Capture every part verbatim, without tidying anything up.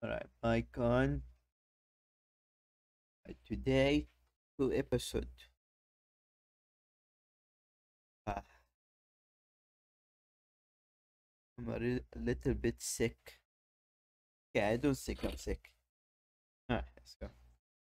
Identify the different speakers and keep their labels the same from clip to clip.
Speaker 1: Alright, mic on. Right, today, two episode. Ah, I'm a, re- a little bit sick. Yeah, I don't think I'm sick. Alright, let's go.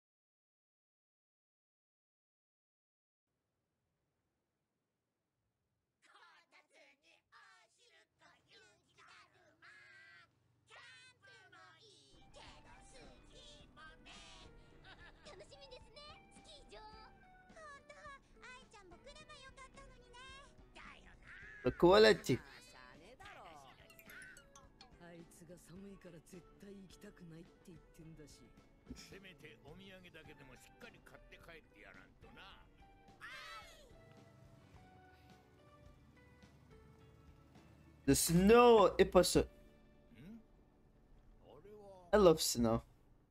Speaker 1: The quality.
Speaker 2: あいつが寒いから絶対行きたくないって言ってんだし。せめてお土産だけでもしっかり買って帰ってやらんとな。
Speaker 1: The snow episode. I love snow.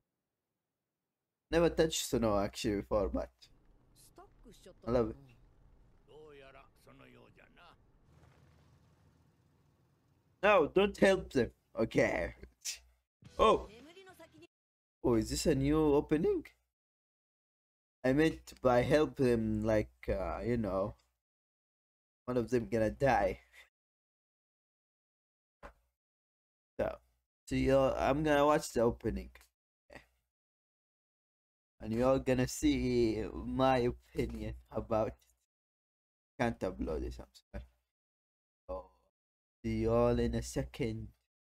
Speaker 1: Never touched snow actually before, but I love it. No, don't help them. Okay. Oh. Oh, is this a new opening? I meant by help them, like, uh, you know, one of them gonna die. So, see y'all. I'm gonna watch the opening. And you're all gonna see my opinion about it. Can't upload this, I'm sorry. So, see y'all in a second.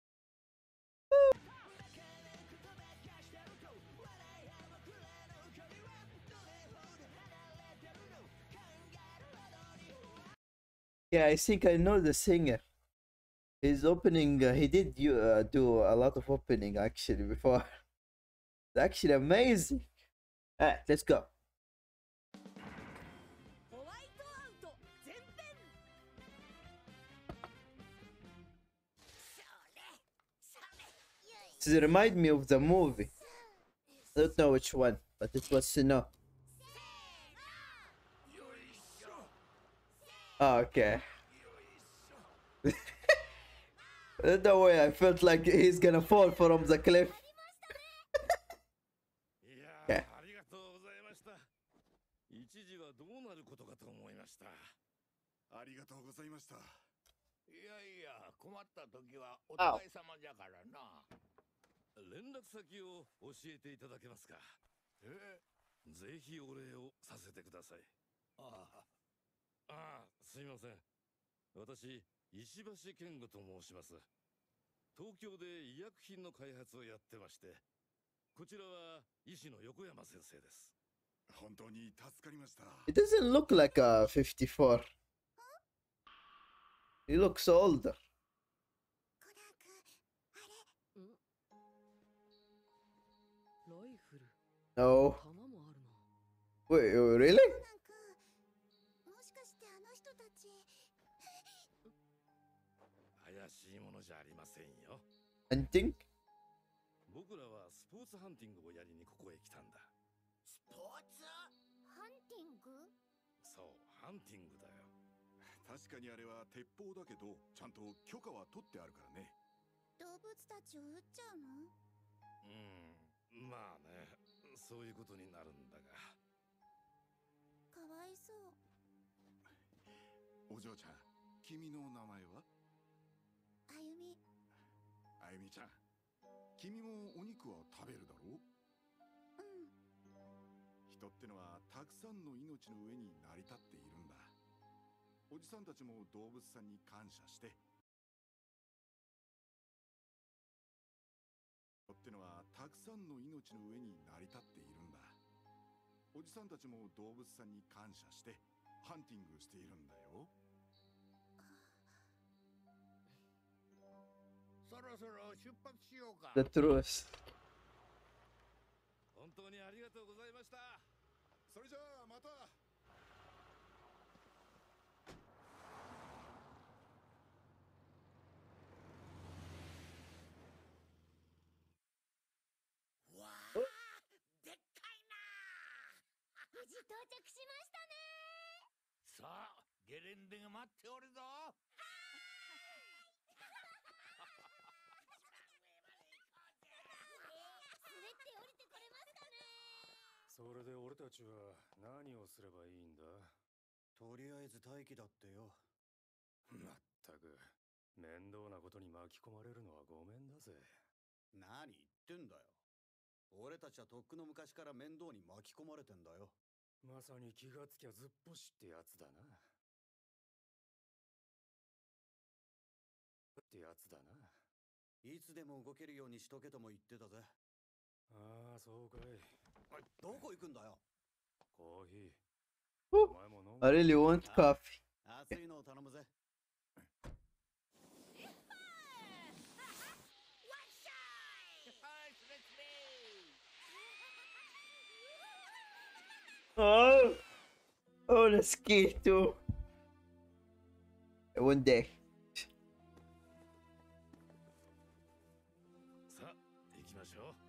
Speaker 1: Yeah, I think I know the singer. His opening, uh, he did you uh, do a lot of opening actually before. It's actually amazing. Alright, let's go. This reminds me of the movie. I don't know which one, but it was Snow. Oh, okay. No way, I felt like he's gonna fall from the cliff. Okay.
Speaker 2: 一時はどうなることかと思いました。ありがとうございました。いやいや、困った時はお互い様じゃからな。連絡先を教えていただけますか。え、ぜひお礼をさせてください。ああ、ああ、すみません。私、石橋健吾と申します。東京で医薬品の開発をやってまして、こちらは医師の横山先生です。
Speaker 1: It doesn't look like a fifty-four. He looks older. No. Wait, really? Hunting?
Speaker 2: 僕らはスポーツハンティングをやりにここへ来たんだ。スポーツハンティング？そう、ハンティングだよ。確かにあれは鉄砲だけど、ちゃんと許可は取ってあるからね。動物たちを撃っちゃうの？うん、まあね、そういうことになるんだが。かわいそう。お嬢ちゃん、君の名前は？あゆみ。あゆみちゃん。君もお肉は食べるだろう？うん。人ってのはたくさんの命の上に成り立っているんだ。おじさんたちも動物さんに感謝して。人ってのはたくさんの命の上に成り立っているんだ。おじさんたちも動物さんに感謝してハンティングしているんだよ。そろそろ出発しようか。
Speaker 1: The truth.
Speaker 2: 本当にありがとうございました。それじゃあまた。わあ、でっかいな。無事到着しましたね。さあ、ゲレンデが待っておるぞ。
Speaker 3: それで俺たちは何をすればいいんだ？
Speaker 4: とりあえず待機だってよ。
Speaker 3: まったく面倒なことに巻き込まれるのはごめんだぜ。
Speaker 4: 何言ってんだよ。俺たちはとっくの昔から面倒に巻き込まれてんだよ。
Speaker 3: まさに気がつきゃずっぽしってやつだな。ってやつだな。
Speaker 4: いつでも動けるようにしとけとも言ってたぜ。
Speaker 3: ああ、そうかい。
Speaker 4: どこ行くんだよ。
Speaker 3: コーヒー。
Speaker 1: Whew.
Speaker 3: お前も飲む。
Speaker 1: I really want coffee.
Speaker 4: 熱いのを頼むぜ。
Speaker 1: Oh, I wanna ski too. One day.
Speaker 3: さあ、行きましょ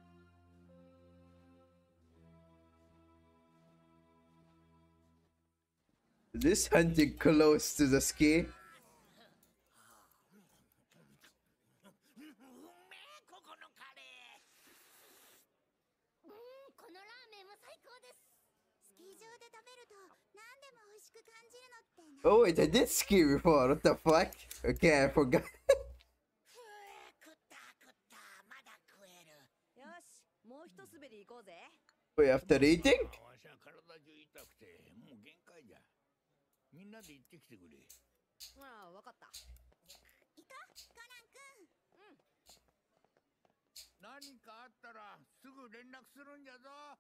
Speaker 3: う。
Speaker 1: This hunting close to the ski. Oh wait, I did ski before. What the fuck? Okay, I forgot. Wait, after eating?
Speaker 5: みんなで行ってきてくれ。ああ、わかった。行こう、コナン君。うん。何かあったらすぐ連絡するんじゃぞ。は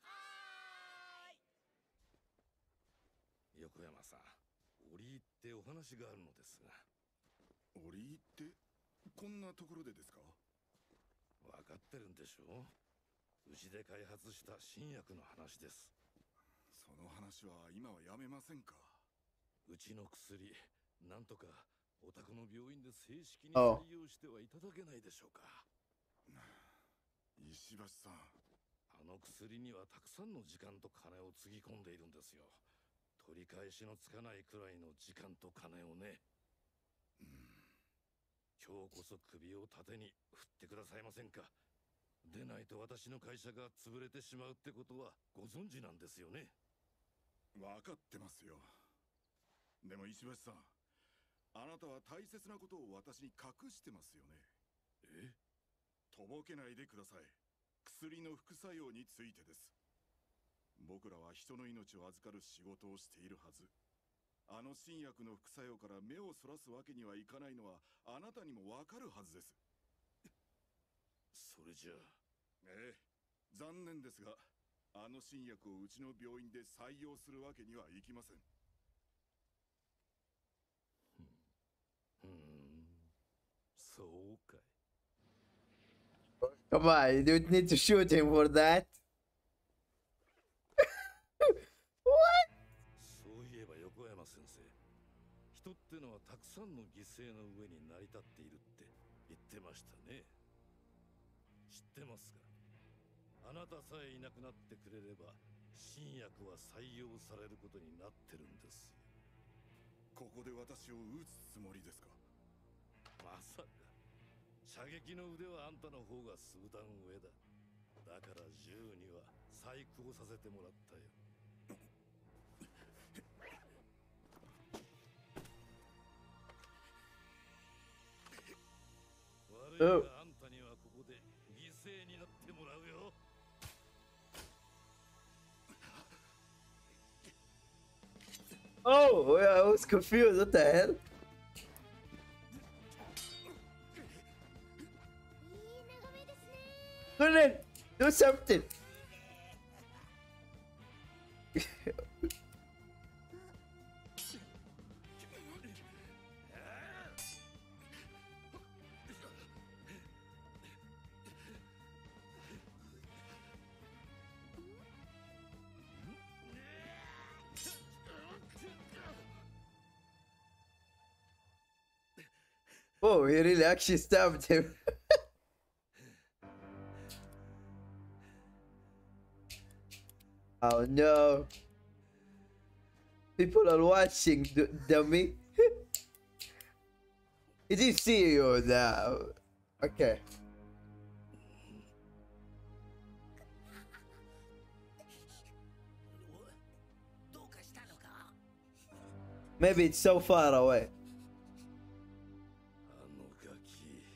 Speaker 2: ーい。横山さん、折り入ってお話があるのですが。折り入ってこんなところでですか？わかってるんでしょう？うちで開発した新薬の話です。その話は今はやめませんか？うちの薬、なんとかお宅の病院で正式に採用してはいただけないでしょうか。石橋さん、あの薬にはたくさんの時間と金をつぎ込んでいるんですよ。取り返しのつかないくらいの時間と金をね。うん、今日こそ首を縦に振ってくださいませんか。でないと私の会社が潰れてしまうってことはご存知なんですよね。分かってますよ。でも石橋さん、あなたは大切なことを私に隠してますよね。え？とぼけないでください。薬の副作用についてです。僕らは人の命を預かる仕事をしているはず。あの新薬の副作用から目をそらすわけにはいかないのはあなたにもわかるはずです。それじゃあ。ええ、残念ですが、あの新薬をうちの病院で採用するわけにはいきません。うん、そうかい。
Speaker 1: Come on, you don't need to shoot him for that. What?
Speaker 2: そういえば横山先生、人ってのはたくさんの犠牲の上に成り立っているって言ってましたね。知ってますか？あなたさえいなくなってくれれば新薬は採用されることになってるんです。ここで私を撃つつもりですか？まさか。射撃の腕はあんたの方が数段上だ。だから銃には細工をさせてもらったよ。悪いがあんたにはここで犠牲になってもらうよ。
Speaker 1: Oh, yeah, I was confused. What the hell? Conan, do something. Oh, he really actually stabbed him. Oh no. People are watching, d dummy. He didn't see you now. Okay. Maybe it's so far away.
Speaker 2: あのガキ、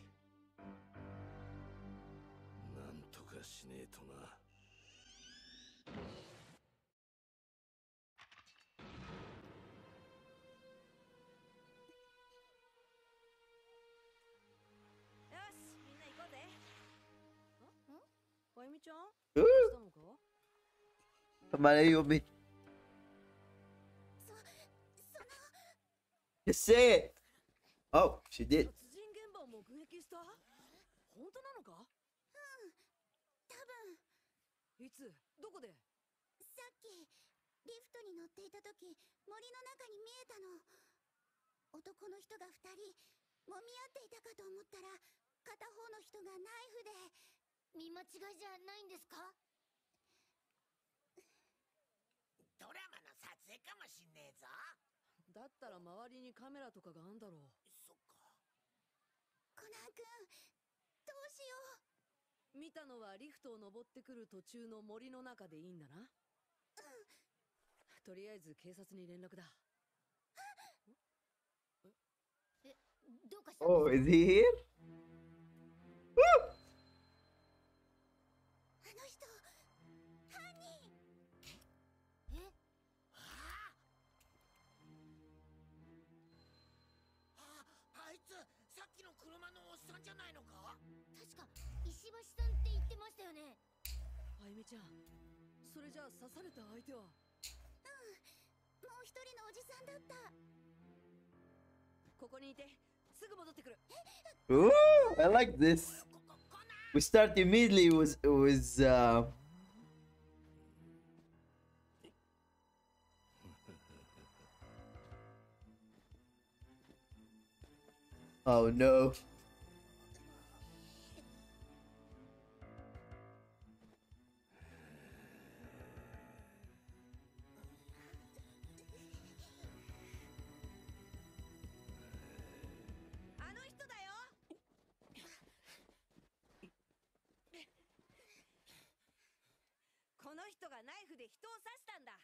Speaker 2: なんとかしねえとな。
Speaker 5: よし、みんな行こうぜ。んんあゆみちゃん
Speaker 1: Ooh,
Speaker 5: どうしたのか
Speaker 1: Mayumi. Just say it. Oh, she did.
Speaker 5: 殺人現場を目撃した本当なのかうん、多分いつどこでさっきリフトに乗っていた時森の中に見えたの男の人が二人揉み合っていたかと思ったら片方の人がナイフで見間違いじゃないんですか
Speaker 6: ドラマの撮影かもしんねえぞ。
Speaker 5: だったら周りにカメラとかがあんだろう
Speaker 6: そっか。
Speaker 5: コナン君どうしよう見たのはリフトを登ってくる途中の森の中でいいんだなうんとりあえず警察に連絡だえどうかした
Speaker 1: Oh, is he here?
Speaker 5: あの人犯人え
Speaker 6: ああ、あいつさっきの車のおっさんじゃないのか。
Speaker 5: 確か石橋さんって言ってましたよねあゆみちゃんそれじゃあ刺された相手はうんもう一人のおじさんだったここにいてすぐ戻ってくる
Speaker 1: Ooh, I like this. We start immediately with with uh Oh no.
Speaker 5: あの人だよこの人がナイフで人を刺したんだ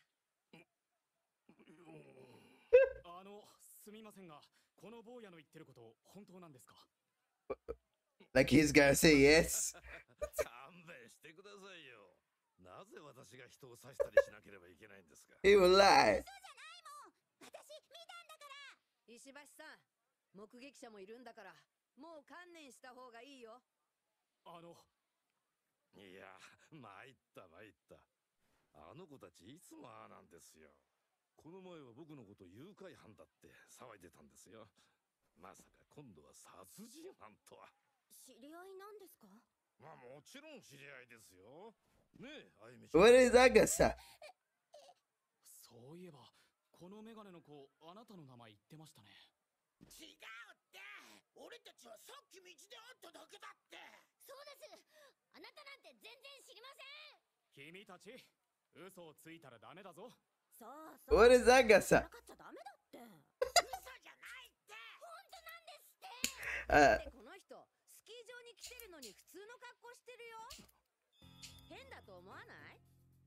Speaker 3: あの、すみませんが、この坊やの言ってること本当なんですか
Speaker 1: Like he's gonna say yes.
Speaker 2: 勘弁してくださいよ。なぜ私が人を刺したりしなければいけないんですか。
Speaker 1: He will lie.
Speaker 5: 私見たんだから石橋さん目撃者もいるんだからもう観念した方がいいよ
Speaker 3: あの、
Speaker 2: いや、参った参った。あの子たちいつもああなんですよ。この前は僕のこと誘拐犯だって騒いでたんですよ。まさか今度は殺人犯とは。
Speaker 5: 知り合いなんですか
Speaker 2: まあもちろん知り合いですよ。ねえ、あゆみちゃん。
Speaker 1: What is Agatha?
Speaker 3: そういえば、このメガネの子、あなたの名前言ってましたね。
Speaker 6: 違うって。俺たちはさっき道で会っただけだって。
Speaker 5: そうですあなたなんて全然知りません
Speaker 3: 君たち、嘘をついたらダメだぞ。
Speaker 5: そうそう
Speaker 1: What is Agatha?
Speaker 5: かっちゃダメだって
Speaker 6: 嘘じゃないって。
Speaker 5: 本当なんですって
Speaker 1: Uh,
Speaker 5: でこの人スキー場に来てるのに普通の格好してるよ変だと思わない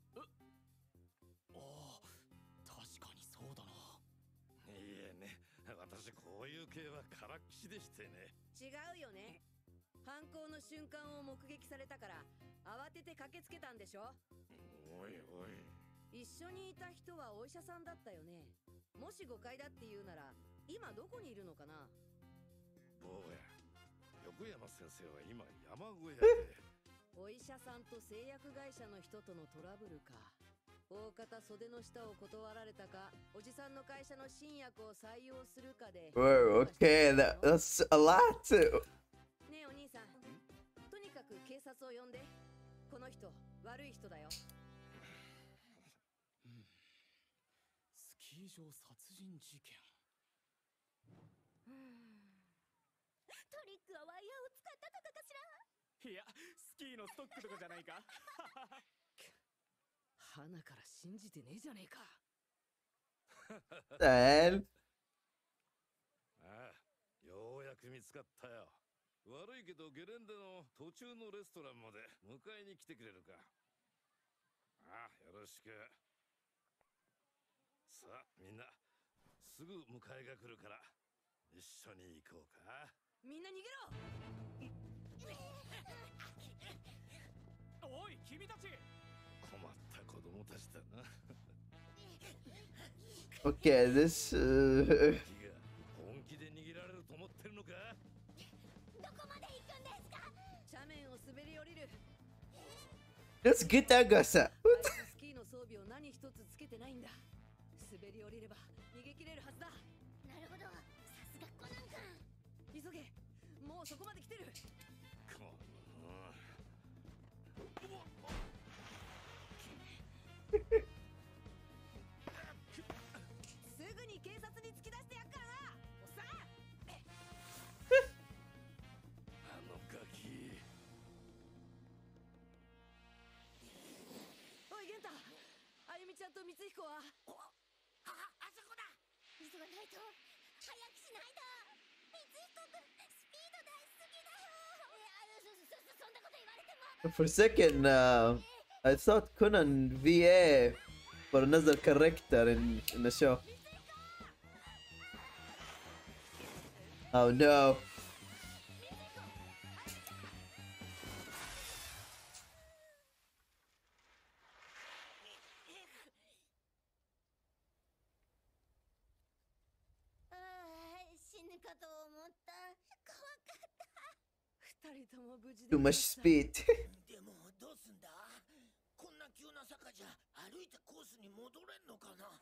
Speaker 3: ああ、確かにそうだな。
Speaker 2: いいえね、私こういう系はからっきしでしてね。
Speaker 5: 違うよね犯行の瞬間を目撃されたから慌てて駆けつけたんでしょ
Speaker 2: おいおい。
Speaker 5: 一緒にいた人はお医者さんだったよねもし誤解だって言うなら今どこにいるのかな
Speaker 2: 坊や、横山先生は今山小屋で。
Speaker 5: お医者さんと製薬会社の人とのトラブルか大方袖の下を断られたかおじさんの会社の新薬を採用するかで
Speaker 1: whoa, okay, that, that's a lot.
Speaker 5: ねえお兄さんとにかく警察を呼んでこの人悪い人だよ
Speaker 3: スキー場殺人事件。
Speaker 5: トリックはワイヤーを使ったとかかしら
Speaker 3: いや、スキーのストックとかじゃないか。
Speaker 5: 花から信じてねえじゃねえか
Speaker 1: The hell?
Speaker 2: ああ、ようやく見つかったよ。悪いけどゲレンデの途中のレストランまで迎えに来てくれるか。ああ、よろしく。さあみんな、 すぐ迎えが来るから一緒に行こうか。
Speaker 5: みんな逃げろ。
Speaker 3: おい君たち。
Speaker 2: 困った子供たちだな。
Speaker 1: Okay, this. Uh,
Speaker 2: 本気で逃げられると思ってるのか。
Speaker 5: どこまで行くんですか。斜面を滑り降りる。
Speaker 1: let's get Agasa.
Speaker 5: スキーの装備を何一つつけてないんだ。滑り降りれば逃げ切れるはずだ。なるほど、さすがコナン君。急げ、もうそこまで来てる。
Speaker 2: この
Speaker 5: すぐに警察に突き出してやっからな。おっさん。
Speaker 2: あのガキ。
Speaker 5: おい、ゲンタ、あゆみちゃんと光彦は。
Speaker 6: おああそこだ。急がないと。早くしないと。光彦君スピード出しすぎだよ。いや、そそそそんなこと言われても。
Speaker 1: For a second, uh, I thought Conan V A for another character in, in the show. Oh no.
Speaker 6: 死ぬかと思った。怖かった。
Speaker 5: 二人とも無事で。
Speaker 1: Too much speed.
Speaker 6: でもどうすんだ。こんな急な坂じゃ歩いてコースに戻れんのかな。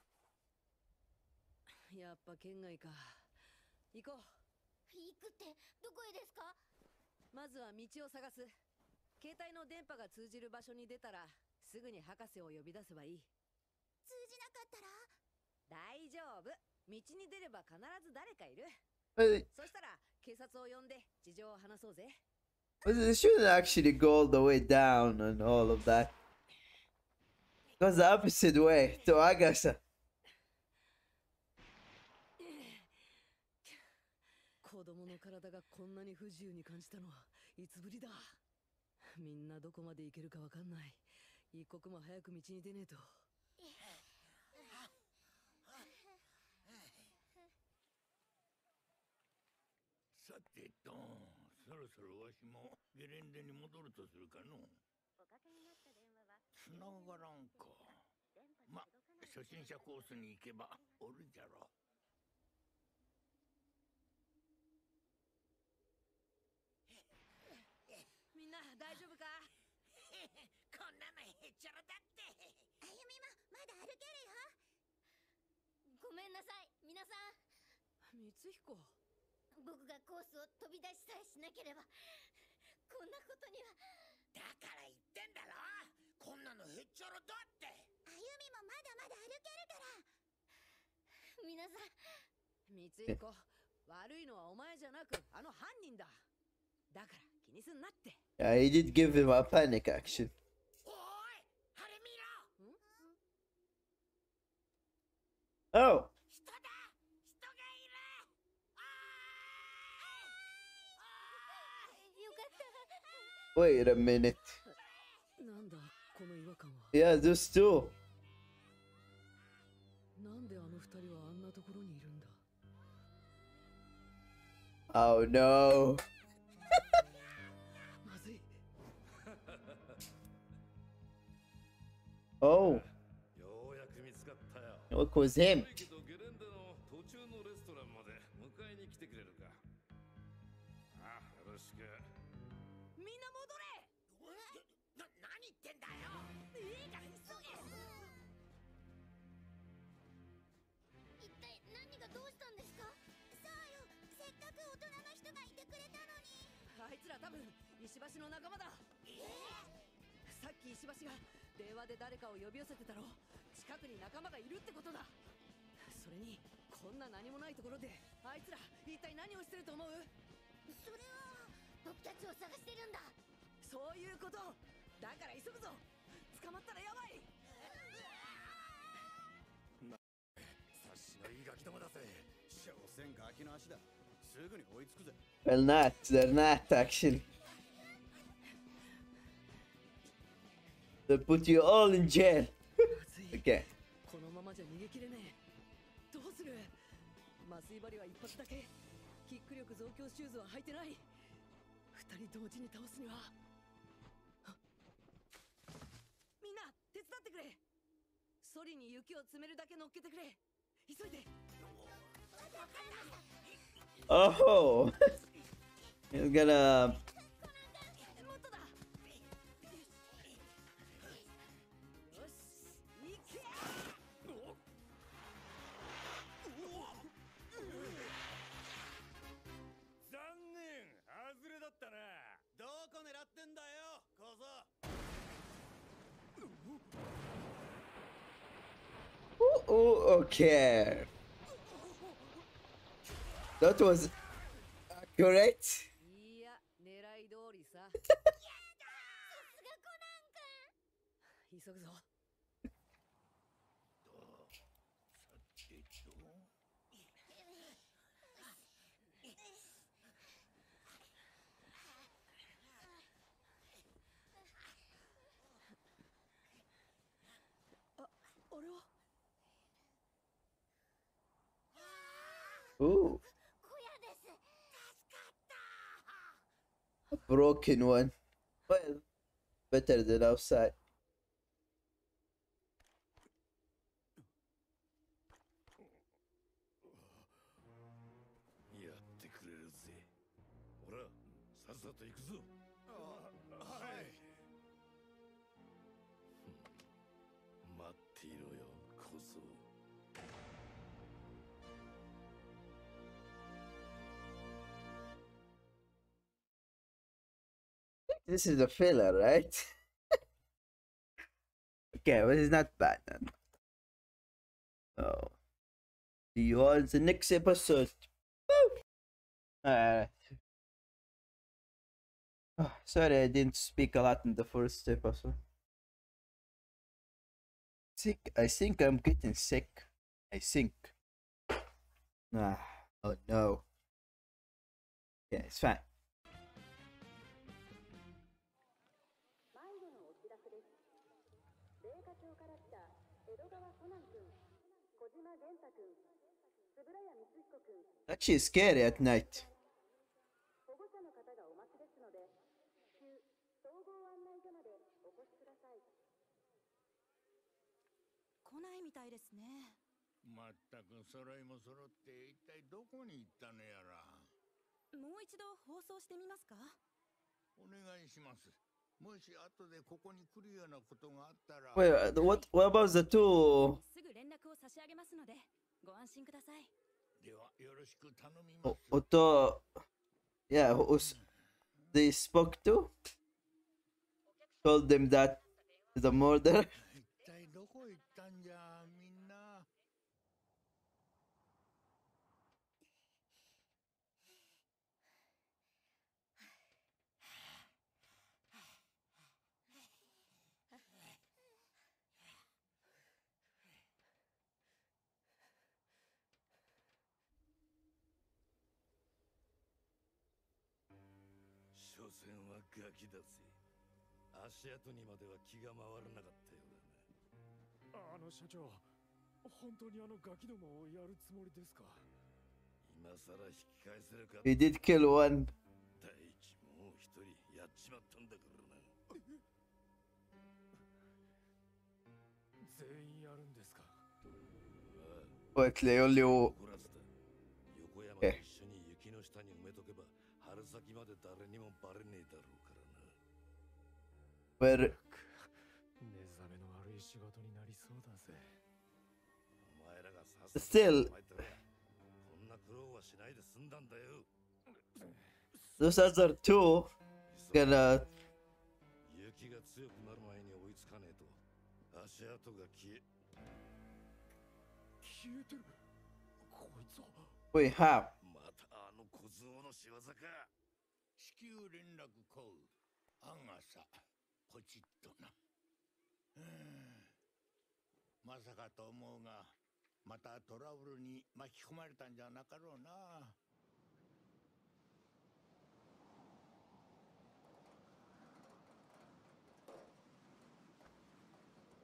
Speaker 5: やっぱ県外か。行こう。
Speaker 6: 行くってどこへですか。
Speaker 5: まずは道を探す。携帯の電波が通じる場所に出たらすぐに博士を呼び出せばいい。
Speaker 6: 通じなかったら。
Speaker 5: 大丈夫。道に出れば必ず誰かいる。
Speaker 1: But
Speaker 5: そしたら警察を呼んで事情を話そうぜ。
Speaker 1: it shouldn't actually go all the way down and all of that. It goes the opposite way to Agasa.
Speaker 5: 子供の体がこんなに不自由に感じたのはいつぶりだ。みんなどこまで行けるかわかんない。一刻も早く道に出ねえと。
Speaker 6: さてと、そろそろわしもゲレンデに戻るとするかの。つながらんか。ま、初心者コースに行けばおるじゃろ。
Speaker 5: みんな大丈夫か。
Speaker 6: こんなのへっちゃらだって。あゆみもまだ歩けるよ。ごめんなさい皆さん。
Speaker 5: 光彦、
Speaker 6: 僕がコースを飛び出しさえしなければこんなことには。だから言ってんだろ。こんなのへっちゃらだって。あゆみもまだまだ歩けるから。皆さん。
Speaker 5: 光彦、悪いのはお前じゃなくあの犯人だ。だから気にすんなって。
Speaker 1: Yeah, he did give him a panic action.
Speaker 6: おい、あれ見ろ。
Speaker 1: Oh,
Speaker 6: 人だ。人がいる。あーよかった。
Speaker 1: wait a minute.
Speaker 5: なんだこの違和感は。
Speaker 1: Yeah, those two.
Speaker 5: なんであの二人はあんなところにいるんだ。
Speaker 1: Oh no.
Speaker 5: まずい。
Speaker 1: Oh,
Speaker 2: ようやく見つかったよ。
Speaker 1: what was him?
Speaker 2: けどゲレンデの途中のレストランまで迎えに来てくれるか。あ、よろしく。
Speaker 5: みんな戻れ。
Speaker 6: な、何言ってんだよ。いいから急げ。一体何がどうしたんですか。そうよ、せっかく大人の人がいてくれたのに。
Speaker 5: あいつら多分石橋の仲間だ。さっき石橋が電話で誰かを呼び寄せてたろ。近くに仲間がいるってことだ。それにこんな何もないところであいつら一体何をしてると思う。
Speaker 6: それは僕たちを探してるんだ。
Speaker 5: そういうことだから急ぐぞ。捕まったらやばい。
Speaker 3: 察しのいいガキどもだぜ。
Speaker 4: 所詮ガキの足だ。すぐに追いつくぜ。
Speaker 1: Well, not. They're not actually. They'll put you all in jail.
Speaker 5: まずい。
Speaker 1: Okay.
Speaker 5: このままじゃ逃げ切れねえ。どうする。 麻酔針は一発だけ。キック力増強シューズは履いてない。二人同時に倒すには。みんな手伝ってくれ。ソリに雪を詰めるだけ乗っけてくれ。急いで。
Speaker 1: Oh, he's gonna.
Speaker 5: もっとだ。よし、行け。
Speaker 3: 残念、外れだったな。
Speaker 4: どこ狙ってんだよ小僧。
Speaker 1: Oh, oh, okay. That was accurate.
Speaker 5: いや、狙い通りさ。
Speaker 6: さすがコナン君。
Speaker 5: 急ぐぞ。あ、俺は
Speaker 1: Ooh,
Speaker 6: 小屋です。助かった。
Speaker 1: a broken one. Well, better than outside.
Speaker 2: やってくれるぜ。ほら、さっさと行くぞ。
Speaker 4: はい。
Speaker 2: 待っていろよ、小僧。
Speaker 1: This is a filler, right? Okay, well, it's not bad. Oh, see you all in the next episode. Woo! Alright. Oh, sorry, I didn't speak a lot in the first episode. Sick. I think I'm getting sick. I think. Ah, oh no. Yeah, it's fine.
Speaker 7: 迷子のお知らせです。米花町から来た江戸川コナン君、小島源太君、円谷光彦君。
Speaker 1: Actually, it's scary at night.
Speaker 7: 保護者の方がお待ちですので、旧総合案内所までお越しください。
Speaker 5: 来ないみたいですね。
Speaker 8: まったく揃いも揃って一体どこに行ったのやら。
Speaker 5: もう一度放送してみますか。
Speaker 8: お願いします。もし後でここに来るようなことがあったら。
Speaker 1: Wait, uh, what? What about the two?
Speaker 5: すぐ連絡を差し上げますので、ご安心ください。
Speaker 8: ではよろしく頼みま
Speaker 1: O-
Speaker 8: す。
Speaker 1: Otto, yeah, who's they spoke to? Told them that the murder.
Speaker 8: 一体どこ行ったんじゃみんな。
Speaker 2: 所詮はガキだぜ。足跡にまでは気が回らなかったようだな。
Speaker 3: あの社長、本当にあのガキどもをやるつもりですか？
Speaker 2: 今さら引き返せるか。
Speaker 1: He did kill one.
Speaker 2: 大地もう一人やっちまったんだからな。
Speaker 3: 全員やるんですか？
Speaker 1: But they only.
Speaker 2: 怒らせた。横山と
Speaker 1: Okay.
Speaker 2: 一緒に雪の下に埋めとけば春先まで誰にもバレねえだろうからな。
Speaker 1: Where?
Speaker 3: 目覚めの悪い仕事になりそうだぜ。
Speaker 2: お前らがさっさと
Speaker 1: Still,
Speaker 2: 捕まえたらこんな苦労はしないで済んだんだよ。
Speaker 1: those other two gonna.
Speaker 2: 雪が強くなる前に追いつかねえと足跡が消え。
Speaker 3: 消えてる。こいつは。
Speaker 1: We have.
Speaker 2: またあの小僧の仕業か。
Speaker 8: 至急連絡コール。アンガサ、ポチッとな。うーんまさかと思うが、またトラブルに巻き込まれたんじゃなかろうな。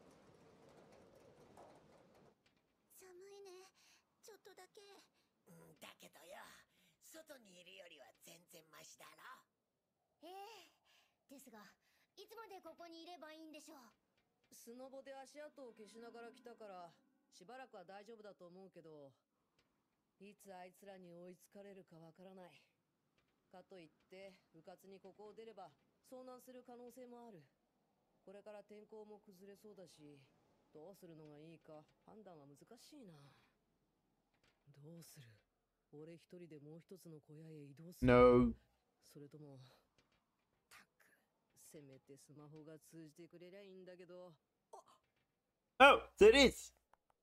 Speaker 6: 寒いね。ちょっとだけ。 けどよ、外にいるよりは全然マシだろ。ええ、ですが、いつまでここにいればいいんでしょう。
Speaker 5: スノボで足跡を消しながら来たから、しばらくは大丈夫だと思うけど、いつあいつらに追いつかれるかわからない。かといって、うかつにここを出れば遭難する可能性もある。これから天候も崩れそうだし、どうするのがいいか判断は難しいな。どうする？俺一人でもう一つの小屋へ移動する？
Speaker 1: No.
Speaker 5: それとも、たく、せめてスマホが通じてくれりゃいいんだけど。
Speaker 1: Oh, there it is.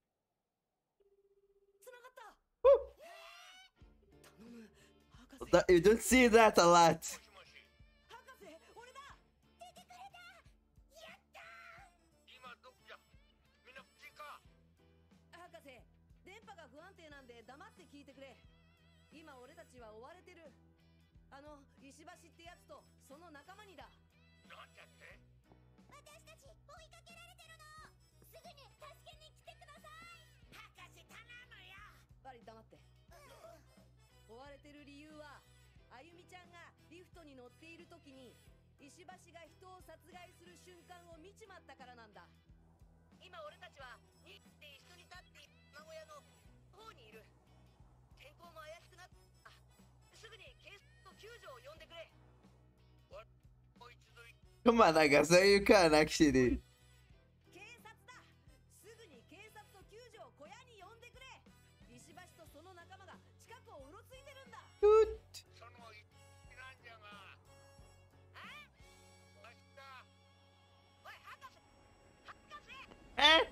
Speaker 5: 繋がった。
Speaker 1: Woo.
Speaker 5: 頼む、博士。
Speaker 1: That, you don't see that a lot.
Speaker 5: 博士、俺だ。
Speaker 6: 出てくれた。やったー。
Speaker 8: 今どこじゃ。みんな無事か。
Speaker 5: 博士、電波が不安定なんで黙って聞いてくれ。今俺たちは追われてる。あの石橋ってやつとその仲間にだ。
Speaker 8: なんだって。
Speaker 6: 私たち追いかけられてるの。すぐに助けに来てください。博士頼むよ。
Speaker 5: バリ黙って。追われてる理由は、あゆみちゃんがリフトに乗っている時に石橋が人を殺害する瞬間を見ちまったからなんだ。今俺たちはにって一緒に立っている名古屋の方にいる。天候も怪しくなっあ、すぐに警察と救助を呼んでくれ。
Speaker 8: もう一度言
Speaker 1: Come on, I guess you can actually.
Speaker 5: 警察だ。すぐに警察と救助を小屋に呼んでくれ。石橋とその仲間が近くをうろついてるんだ。
Speaker 1: Toot.
Speaker 8: その一なんじゃが。
Speaker 6: あ、
Speaker 8: 明日。
Speaker 6: おい博士、博士。
Speaker 1: Eh?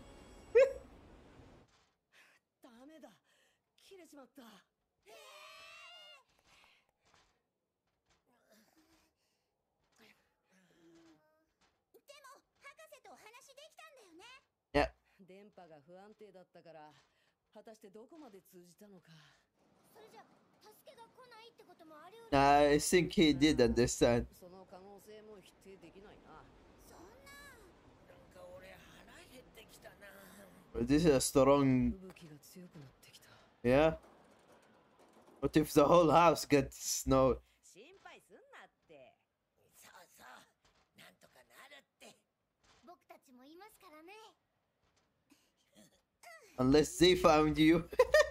Speaker 5: ダメだ、切れちまった。
Speaker 6: えーでも博士とお話できたんだよね。
Speaker 1: Yeah.
Speaker 5: 電波が不安定だったから、果たしてどこまで通じたのか。
Speaker 6: それじゃ助けが来ないってこともあり得る。
Speaker 1: I think he did understand.
Speaker 5: その可能性も否定できないな。
Speaker 6: そんな。
Speaker 8: なんか俺腹減ってきたな。
Speaker 1: This is a strong.
Speaker 5: 吹雪が強くなってきた。
Speaker 1: Yeah. What if the whole house gets snow?
Speaker 5: 心配すんなって。
Speaker 6: そうそう、なんとかなるって。僕たちもいますからね。
Speaker 1: Unless they found you.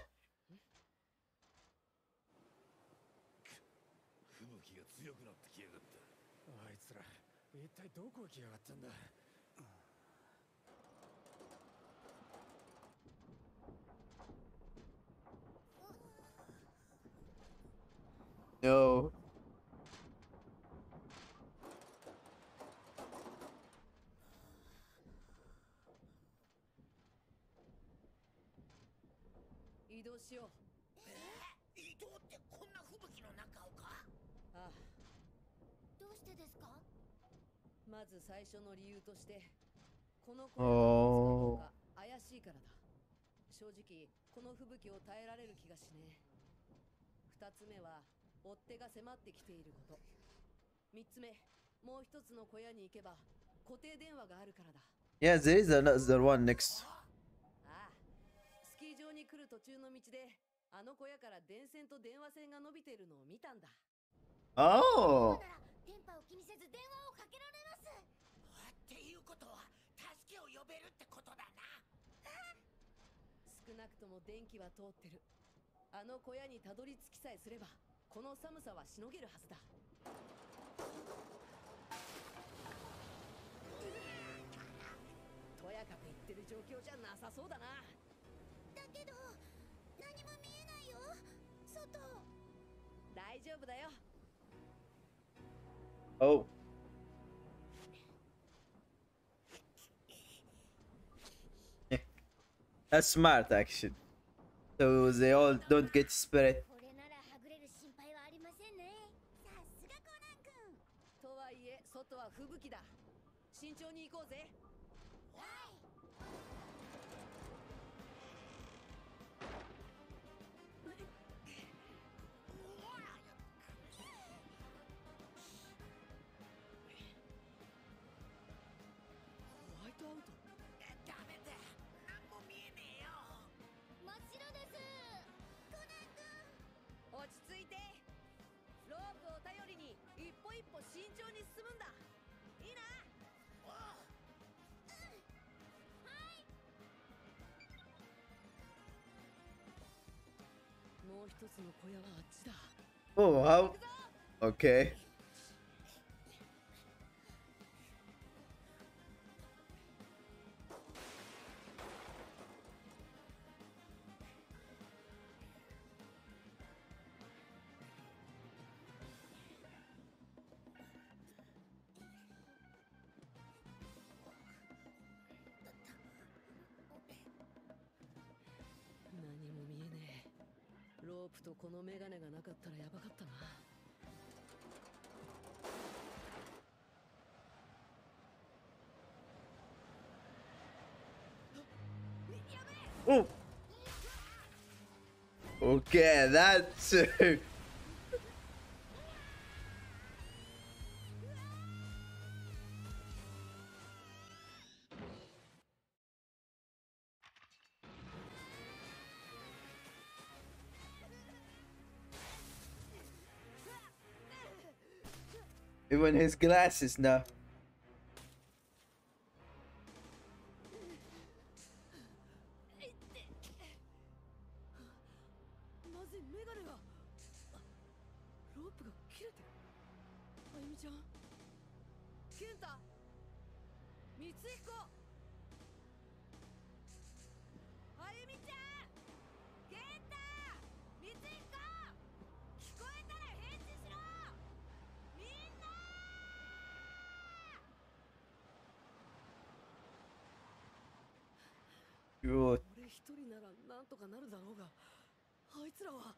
Speaker 3: 吹雪が強くなってきやがった。あいつら一体どこへ来やがったんだ。
Speaker 1: No.
Speaker 5: 移動しよう。
Speaker 6: えー、移動ってこんな吹雪の中をか。
Speaker 5: ああ、
Speaker 6: どうしてですか。
Speaker 5: まず最初の理由として、この子がどうか怪しいからだ。正直この吹雪を耐えられる気がしねえ。二つ目は追っ手が迫ってきていること。三つ目、もう一つの小屋に行けば固定電話があるからだ。
Speaker 1: Yeah, there is another one next.
Speaker 5: ああ、スキー場に来る途中の道で、あの小屋から電線と電話線が伸びているのを見たんだ。
Speaker 1: Oh.
Speaker 6: なら電波を気にせず電話をかけられます。っていうことは助けを呼べるってことだな。
Speaker 5: 少なくとも電気は通ってる。あの小屋にたどり着きさえすれば、この寒さはしのげるはずだ。とやかく言ってる状況じゃなさそうだな。
Speaker 6: だけど何も見えないよ、外。
Speaker 5: 大丈夫だよ。
Speaker 1: Oh. That's smart, actually. So they all don't get spread.
Speaker 6: これならはぐれる心配はありませんね。さすがコナン君。
Speaker 5: とはいえ外は吹雪だ。慎重に行こうぜ。
Speaker 6: はい。
Speaker 5: ホワイトアウト。
Speaker 6: ダメだ、何も見えねえよ。真っ白です。コナン君。
Speaker 5: 一歩慎重に進むんだ。いいな。もう一つの小屋はあっちだ。
Speaker 1: Oh, how? Okay. Oh. Okay, that's even his glasses now.
Speaker 5: 俺一人ならなんとかなるだろうが、あいつらは。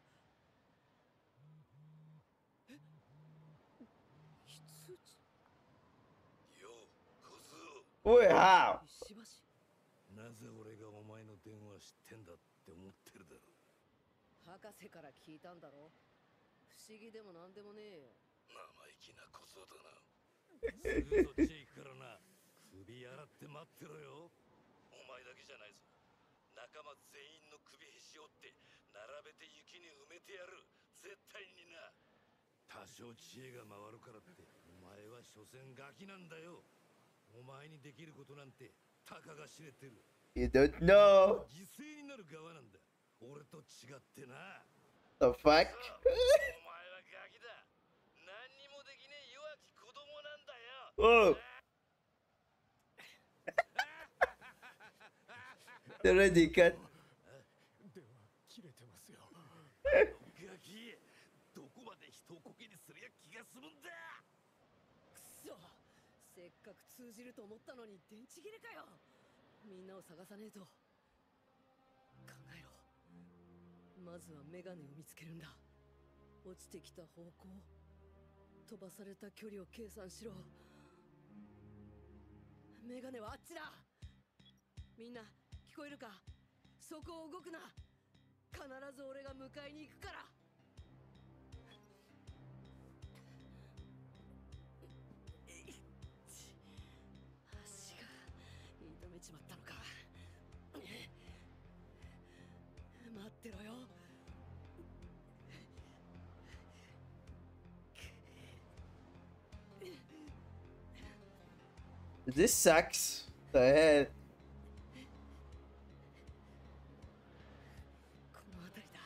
Speaker 5: え？非通知。
Speaker 3: よ、小僧。
Speaker 1: おい、how?
Speaker 5: しばし。
Speaker 3: なぜ俺がお前の電話知ってんだって思ってるだろう。
Speaker 5: 博士から聞いたんだろ。不思議でもなんでもねえよ。
Speaker 3: 生意気な小僧だな。すぐそっちへ行くからな。首洗って待ってろよ。お前だけじゃないぞ。仲間全員の首へし折って並べて雪に埋めてやる。絶対にな。多少知恵が回るからってお前は所詮ガキなんだよ。お前にできることなんてたかが知れてる。
Speaker 1: You don't know.
Speaker 3: 犠牲になる側なんだ。俺と違ってな。
Speaker 1: The fuck?
Speaker 3: お前はガキだ。何にもできねえ弱き子供なんだよ。
Speaker 1: Oh. Already cut.
Speaker 3: では切れてますよ。ガキ、どこまで人をコケにすりゃ気が済むんだ。
Speaker 5: くそ、せっかく通じると思ったのに電池切れかよ。みんなを探さねえと。考えろ。まずはメガネを見つけるんだ。落ちてきた方向、飛ばされた距離を計算しろ。メガネはあっちだ。みんな聞こえるか？そこを動くな。必ず俺が迎えに行くから。足が痛めちまったのか。待ってろよ。
Speaker 1: This sucks. The hell?
Speaker 5: この辺りだ。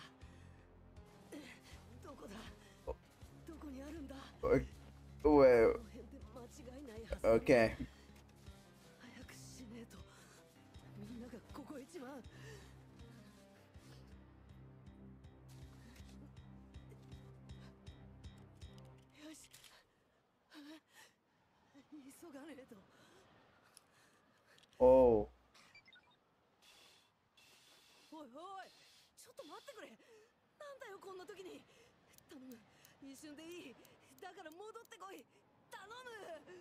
Speaker 5: どこだ？どこにあるんだ？
Speaker 1: Well,
Speaker 5: この辺で間違いないはずだ。
Speaker 1: okay.
Speaker 5: 早くしねえとみんなが凍えちまう。よし、急がねえと。
Speaker 1: Oh.
Speaker 5: おいおい、ちょっと待ってくれ。なんだよこんな時に。頼む、一瞬でいい。だから戻ってこい。頼む。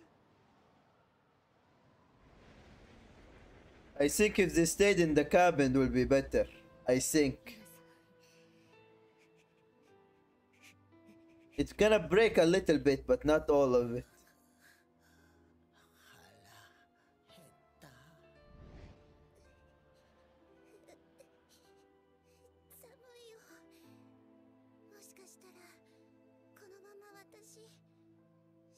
Speaker 1: I think if they stayed in the cabin will be better. I think. It's gonna break a little bit, but not all of it.
Speaker 6: 寒いよ。もしかしたらこのまま私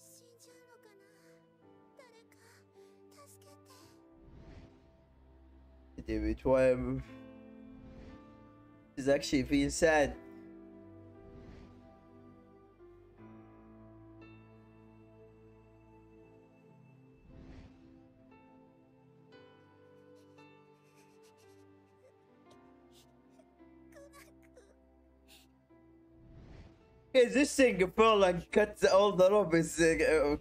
Speaker 1: Damn it, why am She's actually feeling sad. Is this thing fall and cut all the rope? Is uh,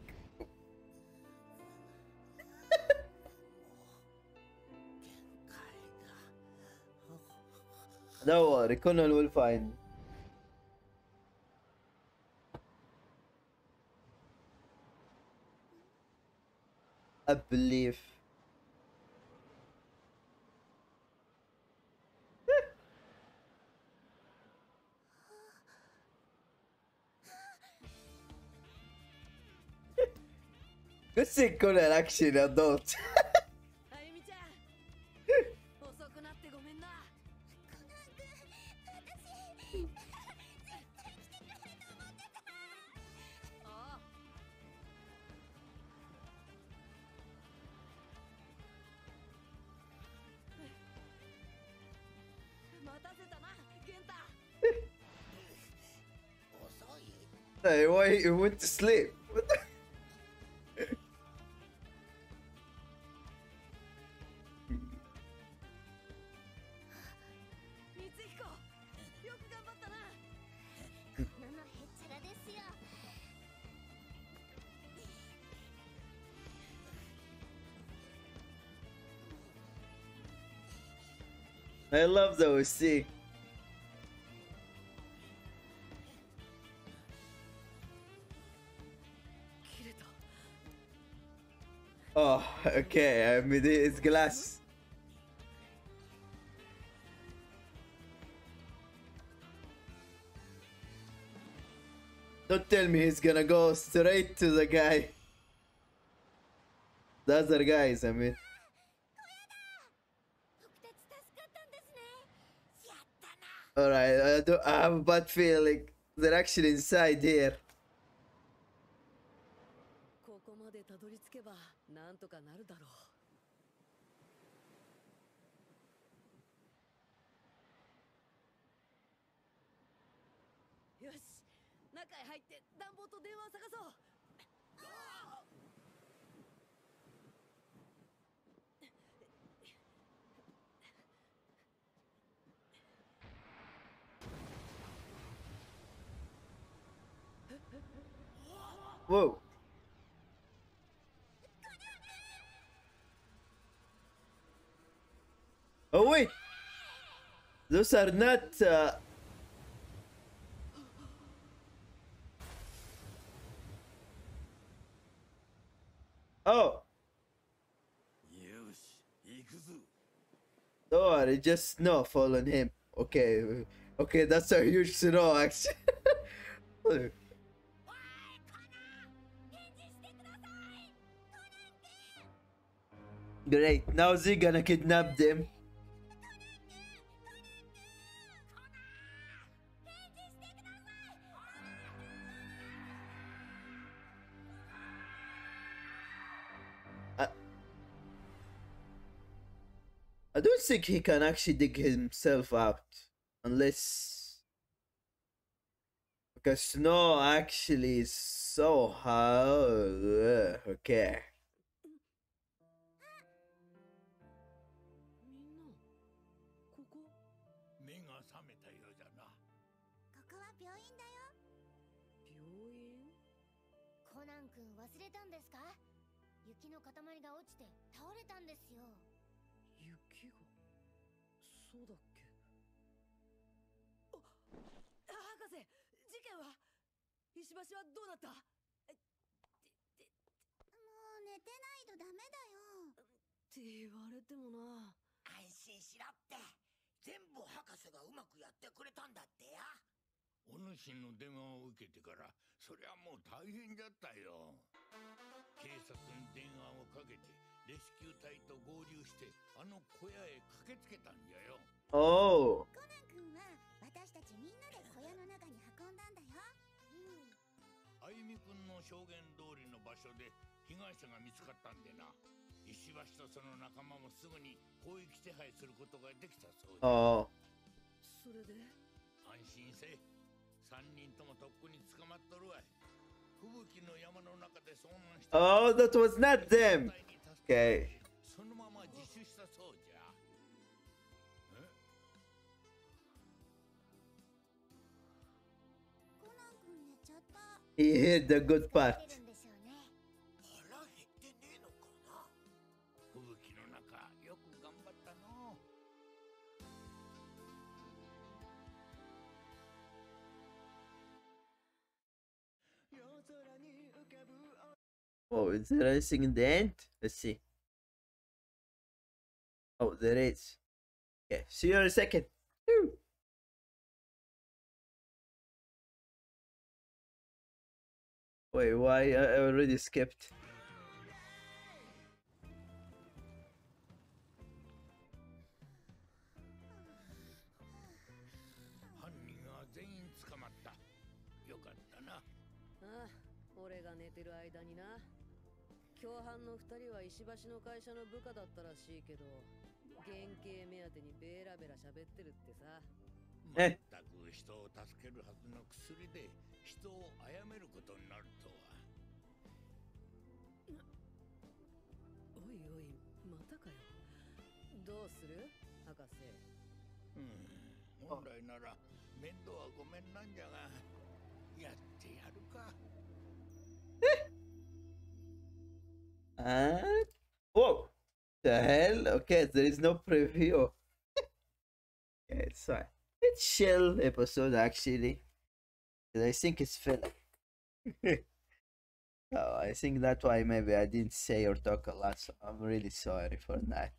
Speaker 1: don't worry, Conan will find. I believe. Good thing Conan actually an adult. Hey, why he went to sleep? What the I love the O C. Oh, okay. I mean, it's glass. Don't tell me he's gonna go straight to the guy. The other guys, I mean. Alright, I, do, I have a bad feeling. They're actually inside here. Whoa. Oh wait, those are not uh... Oh. Don't worry, just snow fall on him. Okay, okay, that's a huge snow actually. Great, now they're gonna kidnap them. I, I don't think he can actually dig himself out unless because snow actually is so hard. Okay.
Speaker 6: Conan 君忘れたんですか？雪の塊が落ちて倒れたんですよ。雪がそうだっけ？あ、博士、事件は石橋はどうなった？もう寝てないとダメだよ。って言われてもな。安心しろって。全部博士がうまくやってくれたんだってよ。
Speaker 8: お主の電話を受けてからそりゃもう大変だったよ。警察に電話をかけてレスキュー隊と合流してあの小屋へ駆けつけたんじゃよ。
Speaker 1: おお。
Speaker 6: コナン君は私たちみんなで小屋の中に運んだんだよ。うん。あゆみ君の証言通りの場所で被害者が見つかったんでな。石
Speaker 8: 橋とその仲間もすぐに広域手配することができたそうだ。
Speaker 1: Oh.
Speaker 5: それで
Speaker 8: 安心せ。三人ともとっくに捕まっとるわい。吹雪の山の中で遭難した。
Speaker 1: Oh, that was not them. Okay.
Speaker 8: そのまま自首したそうじゃ。
Speaker 6: コナン君寝ちゃった。
Speaker 1: He hit the good part.
Speaker 6: 寝てるんでしょうね。
Speaker 8: 腹減ってねえのかな。吹雪の中よく頑張ったの。
Speaker 1: Oh, is there anything in the end? Let's see. Oh, there is. Okay, see you in a second. Woo. Wait, why? I already skipped.
Speaker 8: 犯人は全員捕まった。よかったな。
Speaker 5: ああ、俺が寝てる間にな。共犯の二人は石橋の会社の部下だったらしいけど、原型目当てにベラベラ喋ってるってさ。
Speaker 8: まったく人を助けるはずの薬で人を殺めることになるとは。
Speaker 5: おいおい、またかよ。どうする博士。
Speaker 8: うん、本来なら面倒はごめんなんじゃが、やってやるか。
Speaker 1: And whoa, the hell? Okay, there is no preview. Yeah, it's fine. It's chill episode actually. 'Cause I think it's filler. Oh, I think that's why maybe I didn't say or talk a lot. So I'm really sorry for that.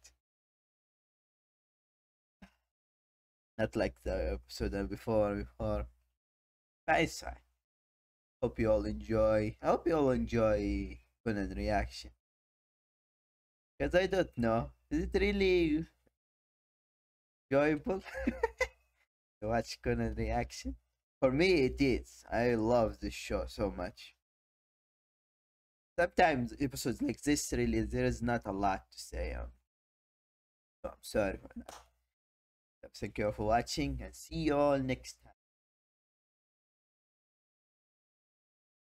Speaker 1: Not like the episode before. Before. But it's fine. Hope you all enjoy. I hope you all enjoy Conan reaction. Because I don't know. Is it really enjoyable to watch Conan reaction? For me, it is. I love this show so much. Sometimes episodes like this, really, there is not a lot to say. Um, so I'm sorry for that. Thank you all for watching and see you all next time.